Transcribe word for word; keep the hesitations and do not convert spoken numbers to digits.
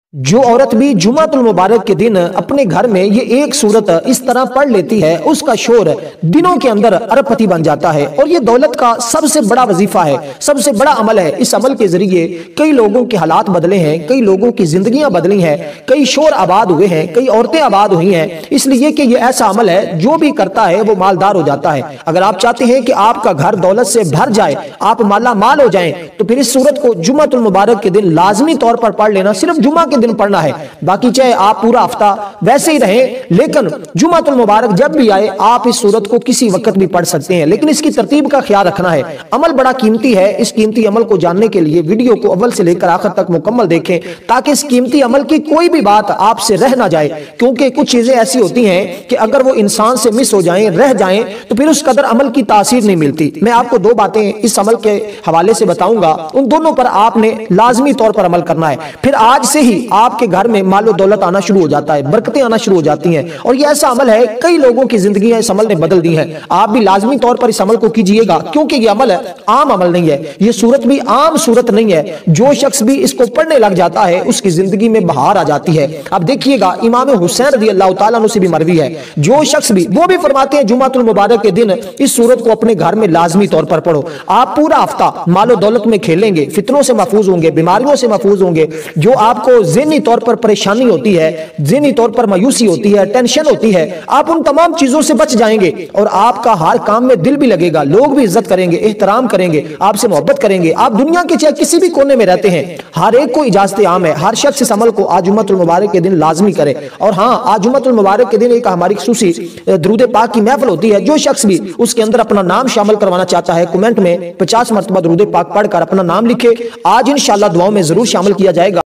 जो औरत भी जुमातुल मुबारक के दिन अपने घर में ये एक सूरत इस तरह पढ़ लेती है, उसका शोर दिनों के अंदर अरबपति बन जाता है। और ये दौलत का सबसे बड़ा वजीफा है, सबसे बड़ा अमल है। इस अमल के जरिए कई लोगों के हालात बदले हैं, कई लोगों की जिंदगियां बदली हैं, कई शोर आबाद हुए हैं, कई औरतें आबाद हुई हैं। इसलिए कि ये ऐसा अमल है जो भी करता है वो मालदार हो जाता है। अगर आप चाहते हैं कि आपका घर दौलत से भर जाए, आप माला माल हो जाएं, तो फिर इस सूरत को जुमातुल मुबारक के दिन लाजमी तौर पर पढ़ लेना। सिर्फ जुमा के दिन पढ़ना है, बाकी चाहे आप पूरा हफ्ता वैसे ही रहें, लेकिन जुमातुल मुबारक जब भी आए आप इस सूरत को किसी वक्त भी पढ़ सकते हैं। लेकिन इसकी तरतीब का ख्याल रखना है। अमल बड़ा कीमती है। इस कीमती अमल को जानने के लिए वीडियो को अव्वल से लेकर आखिर तक मुकम्मल देखें, ताकि इस कीमती अमल की कोई भी बात आपसे रह ना जाए। क्योंकि कुछ चीजें ऐसी होती हैं कि अगर वो इंसान से मिस हो जाएं, रह जाएं, तो फिर उस कदर अमल की तासीर नहीं मिलती। मैं आपको दो बातें इस अमल के हवाले से बताऊंगा, उन दोनों पर आपने लाजमी तौर पर अमल करना है। फिर आज से ही आपके घर में मालो दौलत आना शुरू हो जाता है, बरकतें आना शुरू हो जाती हैं। और ये ऐसा अमल है, कई लोगों की जिंदगी इस अमल ने बदल दी है। आप भी लाजमी तौर पर इस अमल को कीजिएगा, क्योंकि ये अमल है, आम अमल नहीं है। ये सूरत भी आम सूरत नहीं है। जो शख्स भी इसको पढ़ने लग जाता है उसकी जिंदगी में बहार आ जाती है। अब देखिएगा, इमाम हुसैन रज़ी अल्लाह तआला अन्हु से भी मरवी है, जो शख्स भी वो भी फरमाते हैं जुमातुल मुबारक के दिन इस सूरत को अपने घर में लाजमी तौर पर पढ़ो। आप पूरा हफ्ता मालो दौलत में खेलेंगे, फितनों से महफूज होंगे, बीमारियों से महफूज होंगे। जो आपको ज़हनी तौर पर परेशानी होती है, ज़हनी तौर पर मायूसी होती है, टेंशन होती है, आप उन तमाम चीजों से बच जाएंगे। और आपका हर काम में दिल भी लगेगा, लोग भी इज्जत करेंगे, एहतराम करेंगे, आपसे मोहब्बत करेंगे। आप दुनिया के चाहे किसी भी कोने में रहते हैं, हर एक को इजाजत आम है। हर शख्स इस अमल को आज जुम्मतुल मुबारक के दिन लाजमी करे। और हाँ, आज जुम्मतुल मुबारक के दिन एक हमारी खुसूसी दुरूद पाक की महफिल होती है। जो शख्स भी उसके अंदर अपना नाम शामिल करवाना चाहता है, कमेंट में पचास मरतबा दुरूद पाक पढ़कर अपना नाम लिखे। आज इंशाअल्लाह दुआओं में जरूर शामिल किया जाएगा।